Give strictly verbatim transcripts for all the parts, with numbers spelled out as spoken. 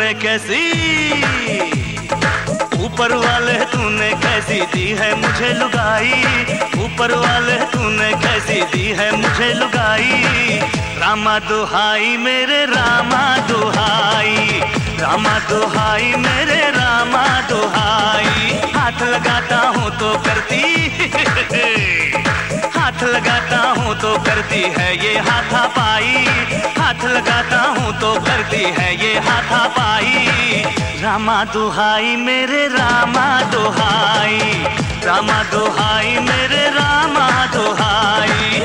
तूने कैसी, ऊपर वाले तूने कैसी दी है मुझे लुगाई, ऊपर वाले तूने कैसी दी है मुझे लुगाई। रामा दुहाई मेरे रामा दुहाई, रामा दुहाई मेरे रामा दुहाई। हाथ लगाता हूँ तो करती हाथ लगाता हूँ तो करती है ये हाथापाई, हाथ लगाता हूँ तो करती है ये हाथापाई। रामा दुहाई मेरे रामा दुहाई, रामा दुहाई मेरे रामा दुहाई।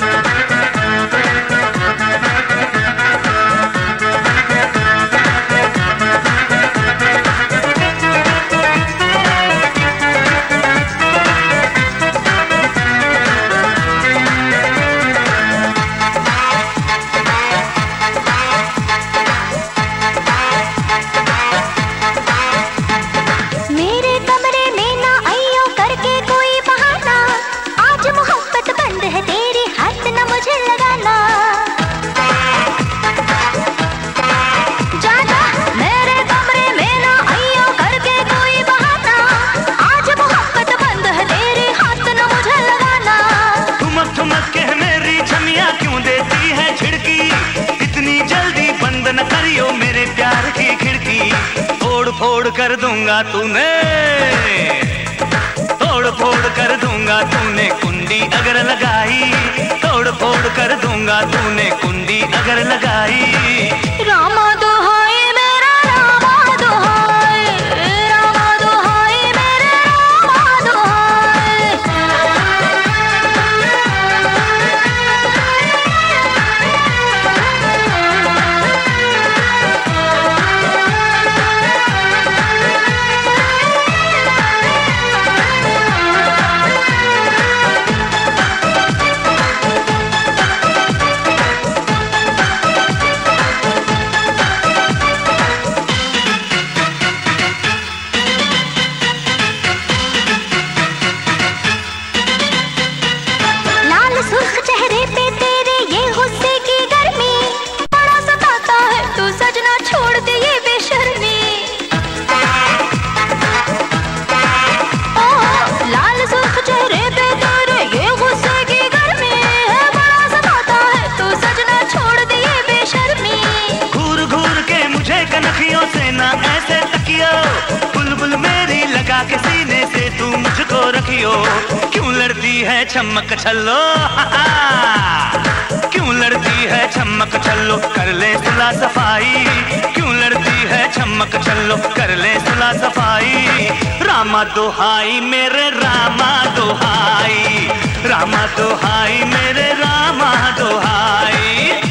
फोड़ कर दूंगा तूने, तोड़ फोड़ कर दूंगा तूने कुंडी अगर लगाई, तोड़ फोड़ कर दूंगा तूने कुंडी अगर लगाई। रामा दुहाई मेरा रामा दुहाई, रामा दुहाई मेरे रामा दुहाई। बुलबुल मेरी लगा के सीने से तू मुझको रखियो, क्यों लड़ती है चमक छल्लो, क्यों लड़ती है चमक छल्लो, कर ले सुला सफाई, क्यों लड़ती है चमक छल्लो, कर ले सुला सफाई। रामा दुहाई मेरे रामा दुहाई, रामा दुहाई मेरे रामा दुहाई।